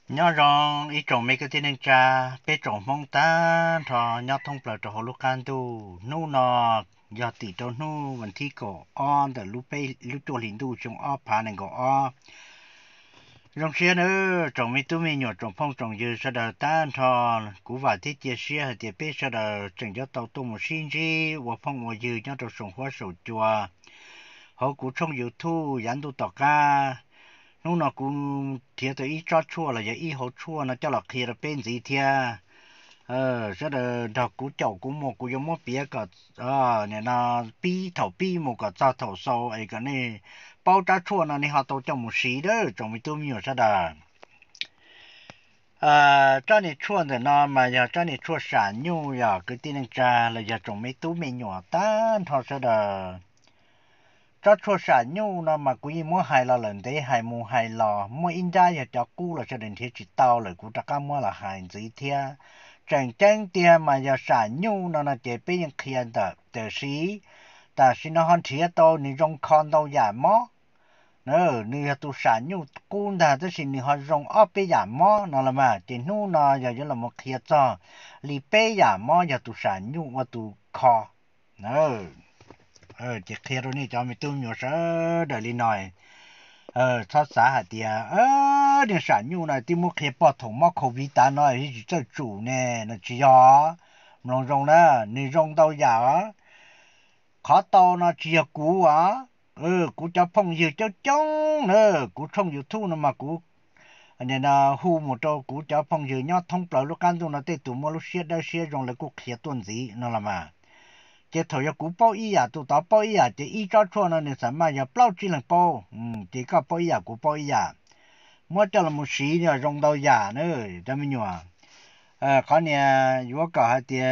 nhớ rằng ý trồng mấy cái tên anh cha bé trồng mong ta thọ nhớ thông bờ trồng hồ lúc can tu nu nọ giờ tỷ trâu nu vẫn thi cổ on từ lúc bé lúc trồng liền tu trồng o phá này cổ o rong xe nữa trồng mấy túi mấy nhỏ trồng phong trồng dưa sau đó ta thọ cú vài thiết chia xe hay thiết bé sau đó trồng cho tàu tu một xin gì và phong một dưa nhớ trồng sùng hoa sầu chua họ cú trồng dưa thu dán tu tọt ca lúc nào cũng thiệt tới ít chót chua là giờ ít hậu chua nó cho là kia là bên gì thia rất là đọc cú chậu cú một cú giống một bía cả nè nó pi thầu pi một cả sao thầu sau ấy cái này bao trái chua nó này họ tổ trong một xí đó trong một túi nhiều rất là cho này chua thì nó mà giờ cho này chua sản nhu giờ cái tin cha là giờ trong mấy túi mấy nhỏ tan thôi rất là cho chua sản nhu nó mà quý mua hai là lần đấy hai mua hai lò mua in ra giờ cho cũ là cho đến thế chỉ tao rồi cũ ta mua là hai gì thế chẳng chẳng tiền mà giờ sản nhu nó chỉ biết những khiên tờ sĩ ta xin nó hơn thiệt tao ni trong con tao giả mó nữa ni tu sản nhu cũ ta tức là ni họ trong ốp bây giả mó nó là mà chỉ nu nó giờ là một khiên cho li bây giả mó giờ tu sản nhu và tu kho nữa chỉ kia rồi nè cho mình tụi nhỏ sợ đời đi nói thoát xã hạt tiệt điện sản nhu này tìm một kia bỏ thùng mắc covid ta nói chỉ cho chủ nè nó chỉ có rong rong đó nè rong đâu giả khó tao nó chỉ cú á cú cho phong dư cho trống nữa cú không dư thu nó mà cú nên là hu một trâu cú cho phong dư nhau thông bờ lúc can tu nó tê tụ mua lúc xe đây xe rong lại cú kia tuần gì nó là mà chỉ thầu cú bao ý à tụ tao bao ý à chỉ ý cho chua nó nên sao mà giờ bao chỉ là bao chỉ có bao ý à cú bao ý à mua cho là một xí nữa rong đâu giả nữa cho mình nhua có nè vừa cả hai thì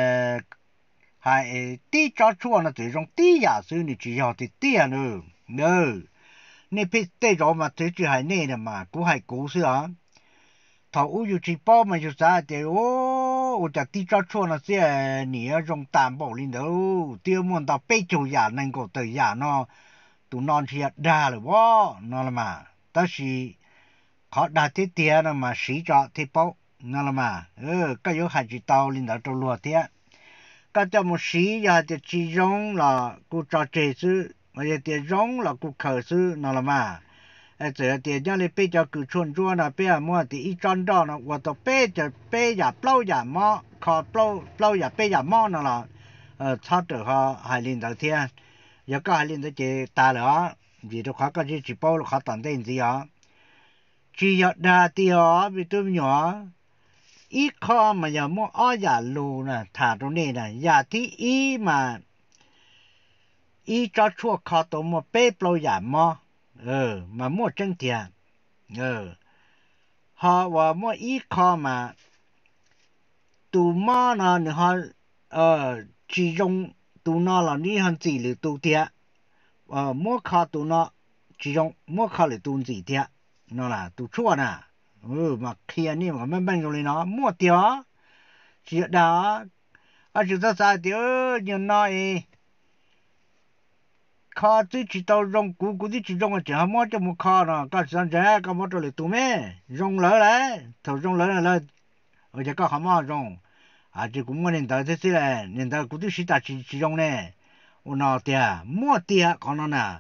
hai tí cho chua nó tự rong tí giả sư này chỉ học thì tí à nữa nữa nè biết tí rồi mà tự chỉ hai nè mà cú hai cú sư à thầu u yêu chỉ bao mà yêu sao thì ô chả tí cho chua nó sẽ nè rong tạm bảo lên đâu tiêu muốn tao bê chủ giả nên có tự giả nó tụ non thì đa rồi quá nó là mà ta chỉ họ đã thế tiền là mà sĩ cho thế bao nó là mà cái yếu hai chỉ tao lên đó cho lúa thế cái cho một sĩ giờ thì chỉ giống là cô cho chế sư mà giờ thì giống là cô khởi sư nó là mà giờ thì nhà này bây giờ cứ chuẩn chuẩn là bây giờ mua thì ít tròn đó nó và tôi bây giờ bao giờ mua khó bao giờ bây giờ mua nó là sao được họ hai lên đầu tiên giờ có hai lên đó chỉ ta nữa vì tôi khó có chỉ bao là khó tận đến gì á chỉ đa tiêu vì tôi nhỏ ít khó mà giờ mua ở nhà lù nè thả trong này nè nhà thì ý mà ý cho chua khó tôi mua bê bao giờ mua mà mua chân tiền họ và mua ít khó mà tụ mua nó nữa họ chỉ dùng tụ nó là đi hơn chỉ là tụ tiền mua khó tụ nó chỉ dùng mua khó là tụ gì tiền nó là tụ chua nè mà khi anh em mà bên rồi nó mua tiền chỉ đó chúng ta sai thì như nói khó thì chỉ tao rong cú thì chỉ rong chỉ mua cho một khó nó có sản ra có mua cho lại tụ mẹ rong lỡ đấy thầu rong lỡ là ở đây có họ mua rong chỉ cũng muốn nên tới thế là nên tới cú thì chỉ rong nè nó tiền mua tiền còn nó nè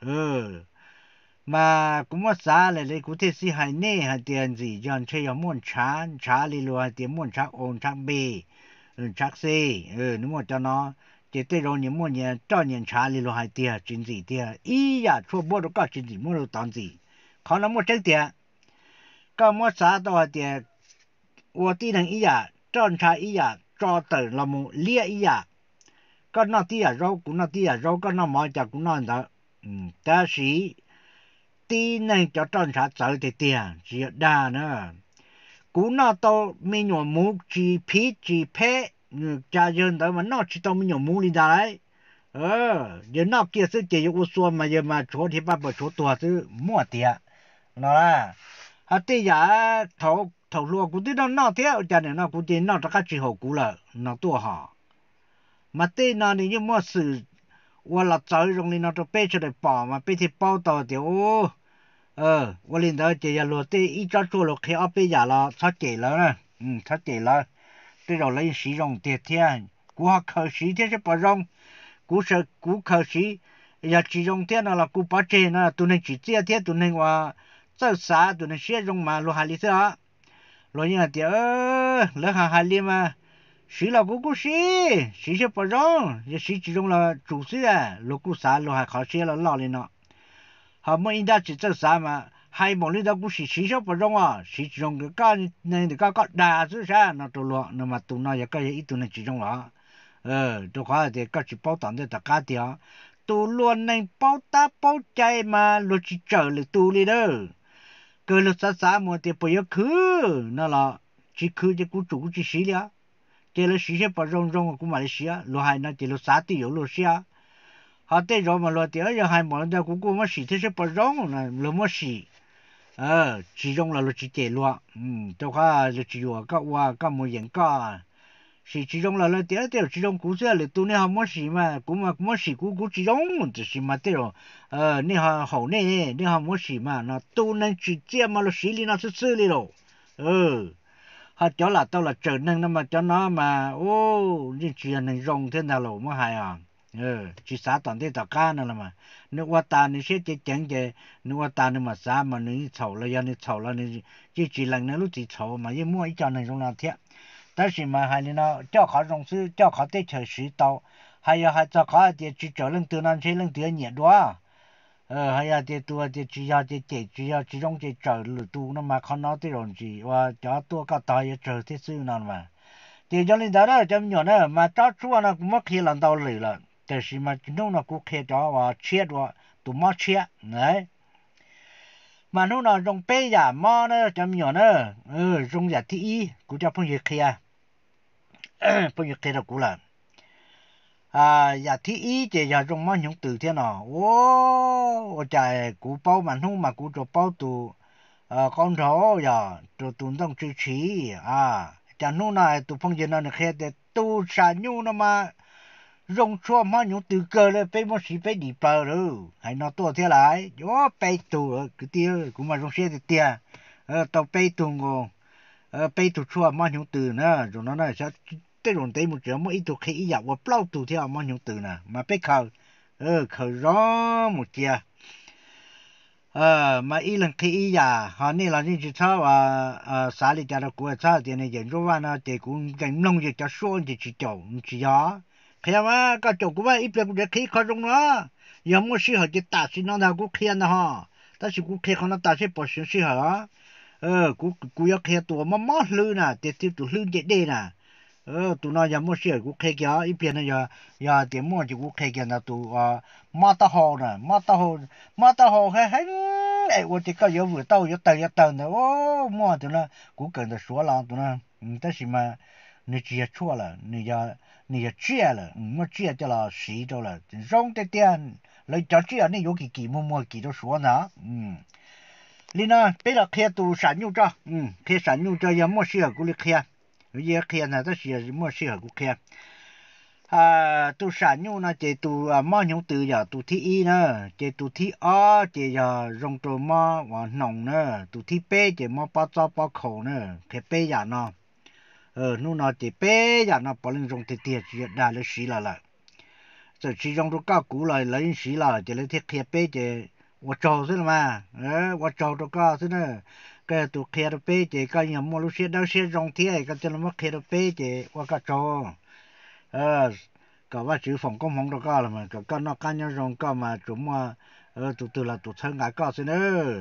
mà cũng mất giá lại lấy cụ thể是还内还点子，像这样muốn查理路还点muốn查ôn查B，查 C，你莫叫nó chỉ tới rồi你莫年照年查理路还点真子点，咦呀，说莫都搞真子，莫都当子，可能莫真点，搞莫啥都还点，我地人一呀，照查一呀，照等了么列一呀，个那地呀肉，个那地呀肉，个那毛家个那的，但是。tí này cho tròn sát tới thì tiền chỉ đa nữa cú nó tao mình nhổ mũ chỉ phê cha dân tới mà nó chỉ tao mình nhổ mũ đi đấy giờ nó kia sự chỉ có số mà giờ mà chỗ thì bắt chỗ tua chứ mua tiền nó là tí giờ thầu lúa cú tí nó theo cho nên nó cú tí nó tất cả chỉ hậu cú là nó tua họ mà tí nó thì như mua sự 我老早用的那种背出来包嘛，背起包到的哦。 我领导这些落地一张做了开二百家了，他给了呢，他给了，这种人使用的天，顾客口气这是不容，顾口气，也只用电脑了，顾把这呢都能直接的都能话，做啥都能使用嘛，落下里头，落人家的落下里嘛。谁了姑姑谁是不容，也谁只用了主事啊，如果啥路还考试了老了呢，好么人家只做啥嘛，还莫里的姑谁不容啊，谁只用个干那个大是啥，那都了，那么都那也个一都能只用了，都话的个只包当的大家的，都乱能包大包ใจ嘛，落去找了都里头，个了啥么的不要去，那了只去的姑主只谁了。这了时些不容容của Malaysia lo hai na这了啥都有了些好对着嘛了第二样还没得姑姑么事这是不容呢了么事只用了只这了的话就只有个哇个么人个是只用了第二点只用故事了都你好么事嘛姑嘛么事姑只用就是嘛对了你好呢你好么事嘛那都能直接嘛了水里那是这里了họ cho là tao là trở nên nó mà cho nó mà ô như chuyện này rong thế nào lộ mới hay à chỉ xã toàn thế tao cá nữa mà nếu qua ta nếu sẽ chỉ chẳng cái nếu qua ta nếu mà xã mà nếu chậu là do nếu chậu là nếu chỉ lần nữa lúc chỉ chậu mà như mua ít cho này rong là thế但是嘛还nó cho họ rong sư cho họ tới chờ sĩ tao hay là hay cho họ thì chỉ trở lên từนั้นใช้เรื่องเตือนnhiệt đó hay là cáiตัวcái chỉ là chỉ trong cái trở lửa tu nó mà không nói tới rồi gì và cho tôi cả tài trở thế sự nào mà thì cho nên đó trong nhỏ nữa mà cho chúa nó cũng mất khi lần đầu lửa làแต่是嘛nó cũng khi cho và chết và tụi mất chết đấy mà nó trong bé giả mà nó trong nhỏ nữa trong giả thì cũng cho phong nhiệt kia phong nhiệt kia là cũng là giờ thì chỉ giờ trong mấy những từ thế nào ô trời cú bao mà không mà cú cho bao tụ con thỏ giờ tụ tụ đông chữ chỉ cho nó này tụ phong dân nó khai để tụ sản nhu nó mà rong chua mấy những từ cơ lên phải mất gì phải đi bao rồi hay nó to thế lại yo bay tụ cái tiêu cũng mà rong xe thì tiền tàu bay tụ ngô bay tụ chua mấy những từ nữa rồi nó này sẽ这种题目怎么一读可以呀？我不老读条么用读呢？嘛别考，考让么家，嘛一人可以呀？好，你老人去抄啥里家的国抄的那研究完了，这个跟农业叫说的去教，你知呀？看嘛，个教过嘛，一边不是可以考中了，要么适合的大学那个看的哈，但是我看可能大学不适合啊，我要看多么么路呢，这都路这的呢。tụi nó giờ mua sữa cũng khai kia ít tiền này giờ tiền mua chỉ cũng khai kia là tụi mà ta hồ hay hay ấy tôi chỉ có giờ vừa tàu nữa ô mua tụi nó cũng cần được số lần tụi nó但是嘛你只要错了你要戒了没戒就了洗着了用的点来叫戒你有几摸几着说呢你呢别了开都闪入着开闪入着也没事过来开也开呢，这是么适合开tu sản nhu na chế tu mà nhung từ giờ tu thi nữa chế tu thi chế giờ rong trâu mà và nòng nữa tu thi bé chế mà bao cho bao khẩu nữa cái bé giờ nó nu nó chế bé giờ nó bao lần rong thì tiệt chỉ đã là xí là giờ chỉ rong trâu cao cũ lại lấy xí là chế lấy thiết cái bé chế 我找是了嘛我找着个是呢cái tu kia đó bé chế cái nhà mua lúc xưa đâu xưa rong thế cái cho nó mất kia đó bé chế cái cho cáiว่าchữ phòng công phòng đó cái là mà cái nó cái nhau rong cái mà chúng mà từ là tụ thân cái cái xin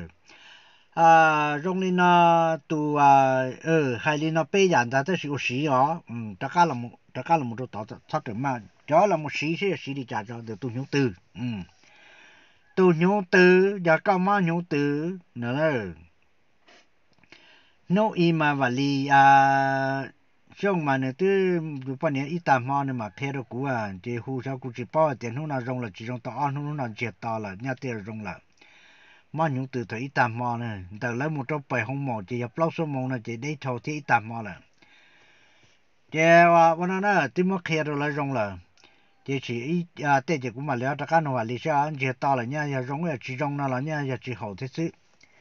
rong lên nó tụ hai lên nó bé dàn ta tới sự sĩ ó tất cả là một đồ tao thoát được mà đó là một sĩ đi trả cho được tụ nhung từ tụ nhung từ giờ cái mà nhung từ nữa nó ima vali trong mà nữa tư lúc bây giờ ít tạm mà mà khéo được cú thì hu sao cú chỉ bao tiền hu nào rong là chỉ rong tao ăn hu nào chết tao là nhà tiền rong là mà nhung từ thời ít tạm mà này từ lấy một trong bảy hông mỏ chỉ nhập lâu số mong là chỉ để thầu thì ít tạm mà là thìวันนั้นที่มาkhéo được là rong là chỉ ít tết chỉ cũng mà lấy tất cả nó là lý do anh chết tao là nhà rong là chỉ rong là nhà chỉ hậu thế chứ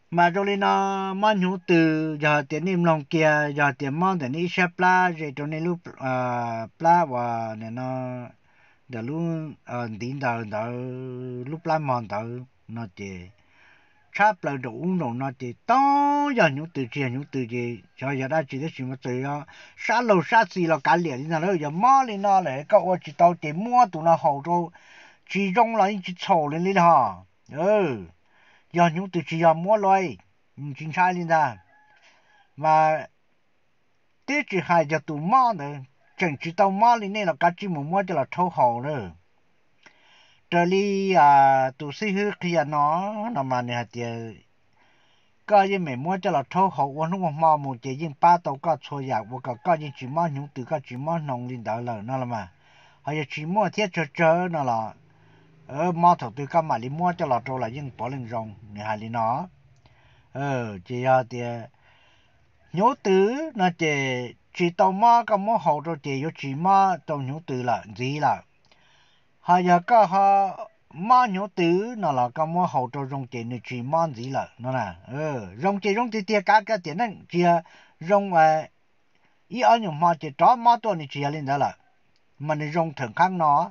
mà rồi lên nó mà nhú từ giờ tiền niệm lòng kia giờ tiền mong tiền đi xếp la rồi cho nên lúc la và nên nó giờ lúc tin đầu lúc la mòn đầu nó chỉ chắp lại đồ uống đồ nó chỉ to giờ nhú từ gì cho giờ đã chỉ để chuyện mà từ đó sát lầu sát xì là cả liền như nào giờ mò lên nó lại các ông chỉ tao chỉ mua tụi nó hậu rồi chỉ trong lại chỉ sầu lên đi ha giờ nhú từ chỉ giờ mua lại chính xác lên ra mà thế chỉ hai giờ tụi mò nữa chẳng chỉ tao mò lên này là cả chỉ mua cho là thâu hậu nữa trở đi tụi sĩ hư kia nó mà này thì có những mấy mua cho là thâu hậu và nó mà một cái những ba tàu có cho giặc và có những chỉ mua nhung từ có chỉ mua nông linh đạo là nó là mà hay là chỉ mua thiết cho nó là mua thầu từ cái mà đi mua cho là trâu là những bỏ lên rong này hay là nó chỉ thì nhớ từ nó chỉ tàu mua cái mua hậu rồi chỉ có chỉ mua tàu nhớ từ là gì là hay là có họ mà nhớ từ nó là cái mua hậu rồi rong chỉ nó chỉ mua gì là nó nè rong thì tiệt cái tiền này chỉ rong ý anh nhung mà chỉ cho mà tôi này chỉ lên đó là mà nó rong thường khác nó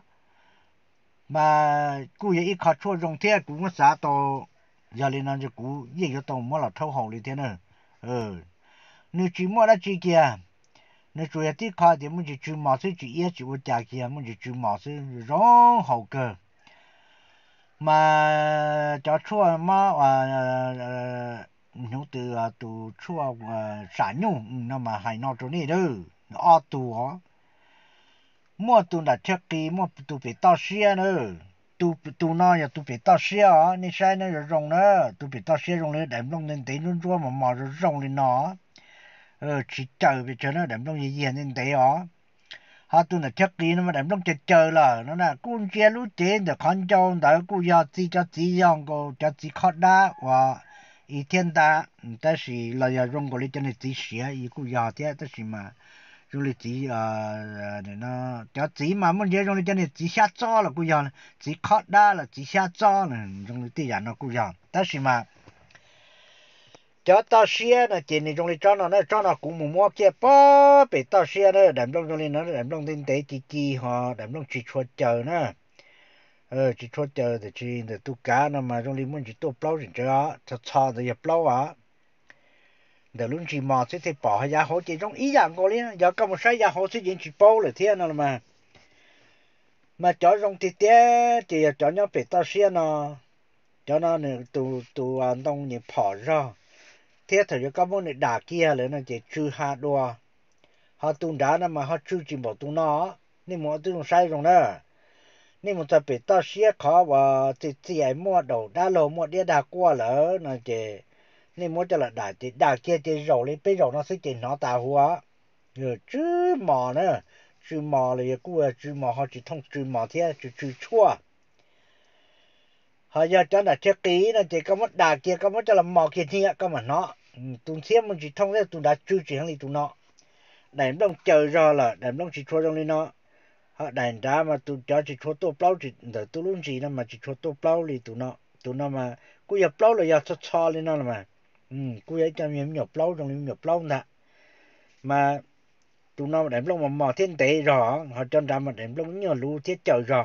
mà cú ý khó chua rong thế cú nó xả to giờ lên nó就cú ý cái tàu mà là thâu hậu đi thế nữa nếu chỉ mua là chỉ kia nếu chủ yếu thì khó thì mình chỉ chú mà sẽ chỉ ý chỉ có giá kia mình chỉ chú mà sẽ rong hậu cơ mà cho chua mà nhung từ từ chua sản nhung nó mà hay nó chỗ này đó ở tù mua tù đã chắc kỳ mua tù bị tao xia nữa tù nó ya tù bị tao xia nên sai nó rồi rong nữa tù bị tao xia rong lên đem long lên té luôn chua mà rồi rong lên nó chỉ chờ bị cho nó đem long gì gì nên té họ tụ là chắc kỳ nó mà đem long chờ là nó là cuốn chia lú tiền để con trâu đỡ cú ya chỉ cho chỉ yang cô cho chỉ khó đá và ý thiên ta ta chỉ là ya rong cô lấy cho nên chỉ xia ý cú ya thế ta chỉ mà rồi lấy chỉ để nó cho chỉ mà muốn gì rồi cho nên chỉ xa cho là cú ya chỉ khó đá là chỉ xa cho là rồi lấy tiền nó cú ya ta chỉ mà cho tao xia nó chỉ này trong này cho nó cũng một mua kia bó bị tao xia nó đầm trong này nó đầm trong tinh tế chi họ đầm trong chỉ chuột chờ nữa chỉ chuột chờ thì chỉ để tu cá nó mà trong này muốn chỉ tu plau thì cho cho thì plau để luôn chỉ mà sẽ bỏ hay họ chỉ trong ý dạng cô liền giờ có một sai họ sẽ chỉ bao là thế nào mà cho trong thì té thì cho nó bị tao xia nó cho nó này tu ăn đông như bỏ ra thế thời giờ các môn này đá kia là nó chỉ trừ hạt đua họ tung đá nó mà họ trừ chỉ một tung nó nên một tung sai rồi đó nên một tập bị tao xía khó và chỉ ai mua đầu đá lô mua đĩa đá qua lỡ nó chỉ nên một cho là đá kia chỉ rồi lên bây giờ nó sẽ chỉ nó tà hoa rồi chứ mò nữa chứ mò là cú chứ mò họ chỉ thông chứ mò thế chứ chua họ giờ cho là thiết kỹ nó chỉ có một đá kia có một cho là mò kia thì có mà nó tụi xem mình chỉ thông thế tụi đã chưa chỉ hàng đi tụi nó đàn đông chờ ra là đàn đông chỉ cho trong lên nó họ đàn ra mà tụi cho chỉ cho tô plau chỉ đợi tụi luôn gì nó mà chỉ cho tô plau đi tụi nó mà cú giờ plau là giờ cho lên nó mà cú giờ cho miếng nhọc plau trong miếng nhọc plau nè mà tụi nó đàn đông mà mò thiên tế rồi họ cho ra mà đàn đông nhiều lú thiết chờ rồi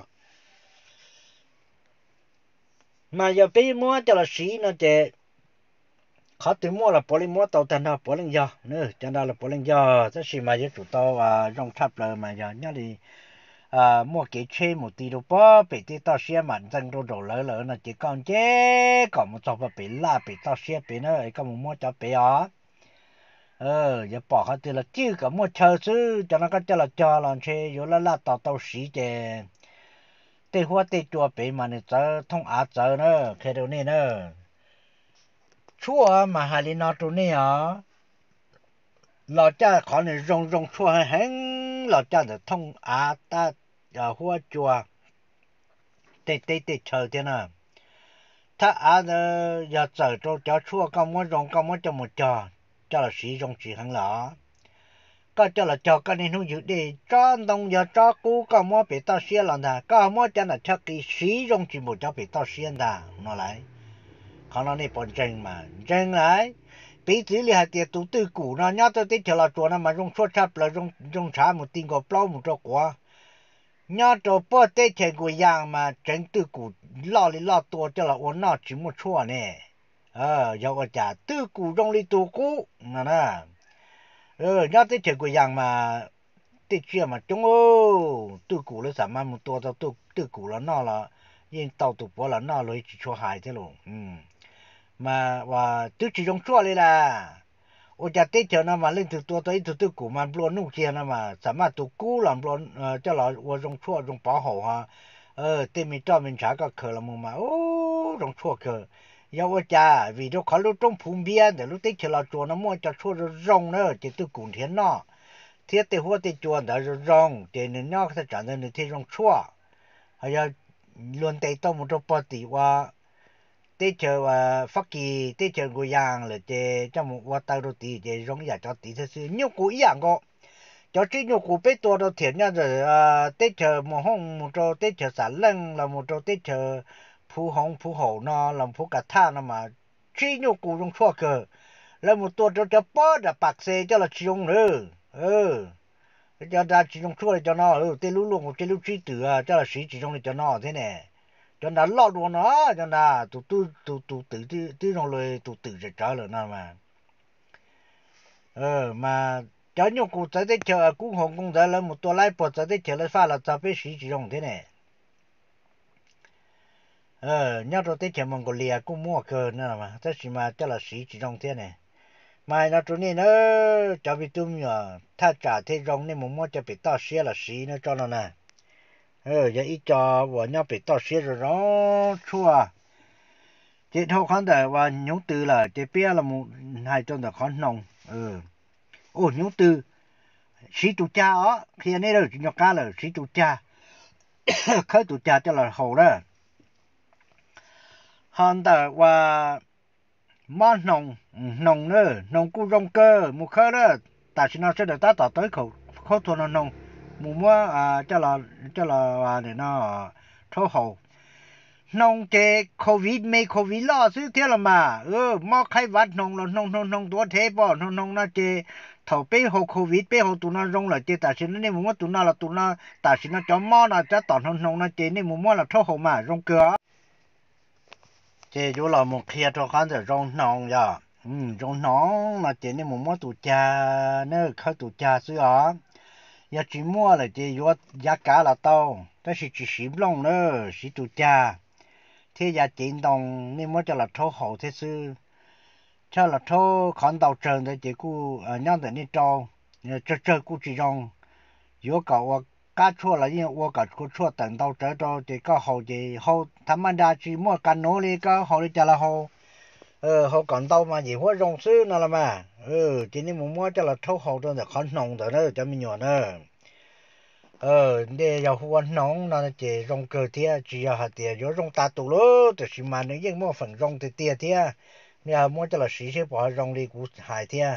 mà giờ bây mua cho là xí nó chỉ khó tìm mua là bỏ lên mua tàu thành nào bỏ lên giờ nữa cho nên là bỏ lên giờ tất nhiên mà giờ chủ tàu trong tháp lời mà giờ nhớ đi mua cái chơi một tí đâu bó bị tí tao xe mà dân đồ đồ lỡ lỡ là chỉ còn chế còn một chỗ bị la bị tao xe bị nó có một mua cho bị giờ bỏ hết thì là chưa có mua chờ chứ cho nó có cho là cho là chơi rồi là tao tao xí chè tê hoa tê chùa bị mà này chờ thông á chờ nữa khi đâu nè nữa chua mà hai lý nó tụi này lò cha khó này rong chua hén lò cha để thông á ta hoa chùa tê chờ thế nào ta á giờ chờ cho chua con muốn rong con muốn cho một cho là sĩ rong chỉ hàng lọ có cho là cho cái này nó giữ đi cho đông giờ cho cú con muốn bị tao xia lần thà có muốn cho là cho cái sĩ rong chỉ một cho bị tao xia đà nó lại khó nó này bọn chân lại bây giờ là tiền tụ tư cũ nó nhớ tới tết chờ là chùa nó mà dùng chua chắp là dùng trả một tiền có bao một chỗ quá nhớ cho bữa tết chờ của yang mà chân tư cũ lo tua cho là ổn nó chỉ một chua nè giờ có trả tư cũ trong đi tụ cũ nè nhớ tết chờ của yang mà tết chưa mà chúng tư cũ là sao mà một tua tao tư cũ là nó là yên tàu tụ bữa là nó lấy chỉ cho hại thế luôn mà và tư chỉ trong chua đây là ôi cha tết chờ nó mà lên từ tua tới từ tư cũ mà luôn nung chia nó mà sao mà tụ cũ làm luôn cho là ở trong chua trong bảo hộ ha tết mình cho mình trả cái cờ là mà trong chua cờ giờ ôi cha vì nó khó lúc trong phun bia để lúc tết chờ là chùa nó mua cho chua nó rong nữa thì tư cũ thiên nó thiết tết hoa tết chùa đã rong thì nên nó sẽ trở nên thế trong chua hay là luôn tết tao một trong bao tỷ qua tết chờ và phát kỳ tết chờ của giang là chế trong một qua tàu đầu tí chế giống như cho tí thế sự nhiều cú ý dạng có cho chỉ nhiều cú bé tua đầu tiên nha rồi tết chờ một hôm một trâu tết chờ sản lân là một trâu tết chờ phú hồng phú hậu nó làm phú cả tha nó mà chỉ nhiều cú trong chua cờ là một tua cho bớt là bạc xe cho là chiong nữa cho ra chỉ trong chua cho nó tết lú luôn một tết lú trí tử cho là sĩ chỉ trong cho nó thế này cho nó lo luôn nó cho nó tụ tự trong lời tụ tự trở lại nó mà mà cho nhiều cụ tới đây chờ cũng hồng cũng tới là một tua lại bỏ tới đây chờ lại pha là cho bé sĩ chỉ trong thế này nhớ rồi tới chờ Mongolia cũng mua cờ nữa mà tất nhiên mà cho là sĩ chỉ trong thế này mà nó chỗ này nó cho bị tụm nhởถ้า trả thế trong này mua cho bị tao xía là sĩ nó cho nó nè giờ ít cho vợ nhau bị tao xía rồi đó chua chị thâu khán giả và nhúng từ là chị biết là một hai trong đó khán nồng nhúng từ sĩ tụ cha á khi anh ấy đâu chỉ nhọc cá là sĩ tụ cha khơi tụ cha cho là hậu đó khán giả và món nồng nữa nồng cu rong cơ một khơi đó tại sao nó sẽ được ta tới khẩu khẩu thuần nó nồng một mua cho là để nó thâu hậu nông chế covid mấy covid lo xứ thế là mà mà khai vật nông là nôngตัวthế bỏ nông nó chế thầu bé hồ covid bé hồ tụi nó rong là chế tại sao nên muốn tụi nó là tụi nó tại sao nó cho mò là cho tỏn nông nó chế nên muốn là thâu hồ mà rong cửa chế chỗ là một kia cho khán giả rong nông ya rong nông là chế nên muốn tụi cha nơi khai tụi cha xứ á ya chỉ mua là chế vô giá cả là tao đó là chỉ xím lông nữa xí tụi cha thế giờ chính đồng nên mới cho là thô hậu thế sư cho là thô khán đầu trường thì chỉ cu nhau để đi trâu chơi cu chỉ rong yếu cậu cá chua là như ô cả chua tận đầu trời trâu thì có hậu thì hậu thằng anh ra chỉ mua cán nô đi có hậu đi chả là hậu hậu còn đâu mà gì hóa rong sư nó là mà chỉ nên mua cho là thô hậu thôi là khán nồng rồi đó cho mình nhỏ nữa để giờ huấn nóng nó chỉ rong cơ thế chỉ là hạt tiền rồi rong ta tụ lố thì chỉ mà nếu như mua phần rong thì tiền thế nhà mua cho là sĩ sẽ bỏ rong đi cũng hại thế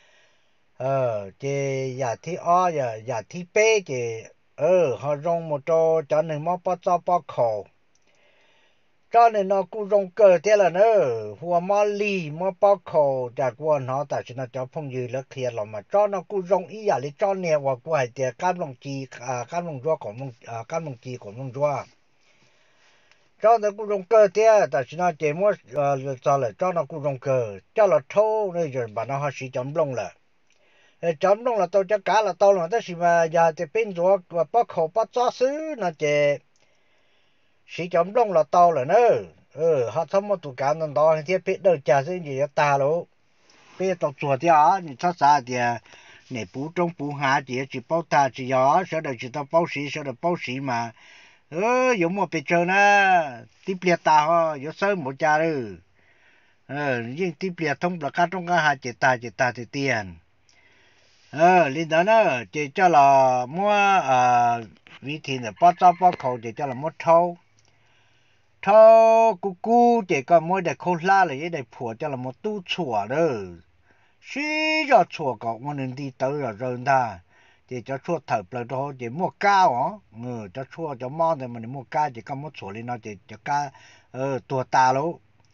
chỉ giờ thì giờ thì bé chỉ họ rong một chỗ cho nên mua bao cho bao khẩu cho nên nó cũng rong cơ thế là nữa hoa mà lì mà bao khẩuจากวันnó tại sao nó cho phong dư lắc kia là mà cho nó cũng rong ý là cho nè và cũng hay tiền cam long chi cam long rua của long cam long chi của long rua cho nó cũng rong cơ thế tại sao nó chỉ mua cho là cho nó cũng rong cơ cho là thâu nơi rồi bà nó họ chỉ chấm long là chấm long là tao cho cá là tao là tất nhiên mà giờ thì bên rua và bao khẩu bao cho xứ nó chỉ sĩ chấm đông là tao là nữa họ thấm một tụ cá nó đó thì biết đâu trả gì gì ta luôn biết tao chùa thì nhỉ sao sao thì nè bù trong bù hạ chỉ bao ta chỉ gió sau đó chỉ tao bao sĩ sau đó bao sĩ mà giống một bị chơi nè tiếp liệt ta ho giống sớm một cha rồi nhưng tiếp liệt thông là cá trong cá hạ chỉ ta thì tiền lên đó nữa chỉ cho là mua vị thị là bao khẩu chỉ cho là mua thâu thâu cu chỉ có mỗi để khô la là để phủa cho là một tu chùa đó xí cho chùa có một nên đi tới rồi ta chỉ cho chùa thở lại đó chỉ mua cao cho chùa cho mò thì mình mua cao chỉ có một chùa lên nó chỉ cho cá tua ta luôn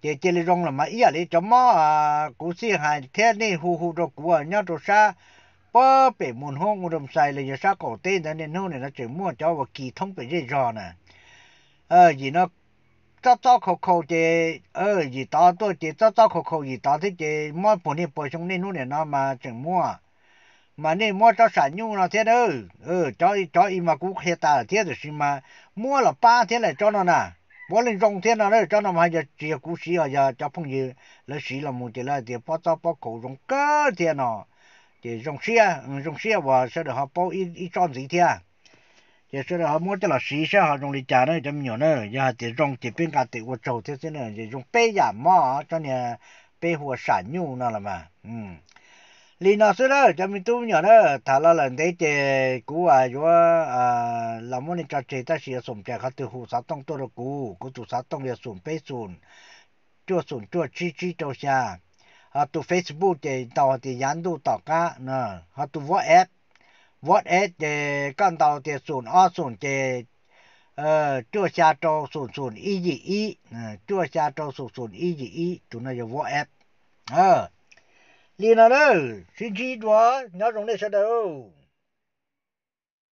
chỉ là rong là mà ý là cho mà cú sĩ hai thế này hu đồ cú ở nhau đồ sa bơ bể muốn hông một đồng xài là giờ sa cổ tên đó nên nó chỉ mua cho vào kỳ thông bị dễ dò nè gì nó cho khẩu chỉ gì đó tôi chỉ cho khẩu gì đó thế chỉ mua bữa nay bữa trong nên nó mà chẳng mua mà nên mua cho sản nhung nó thế đó cho im mà cũng hết ta thế rồi mà mua là ba thế này cho nó nè bố lên trong thế nào đó cho nó mà giờ chỉ cú sĩ giờ cho phong gì là sĩ là một cái là thì bao cổ trong cơ thế nào thì trong xe và sau đó họ bao ít tròn gì thế thì sau đó họ mua cho là sĩ sẽ họ trong lịch trả nữa chấm nhiều nữa giờ thì trong thì bên cả thì của trâu thế thế này thì trong bê giảm mà cho nên bê hoa sản nhung nó là mà lý nó sẽ đó cho mình tu nhỏ đó thà là lần đấy thì cú vô làm món này cho chị ta sẽ dùng cho họ từ hồ sát tông tôi được cú từ sát tông để dùng bê chua chi đâu xa họ từ Facebook thì tàu thì dán đồ tàu cá nè họ từ WhatsApp thì con tàu thì dùng thì chua xa trâu dùng ý chua xa trâu dùng ý tụi nó là WhatsApp lý nào đó xin chi đó nhớ trong đây sao đâu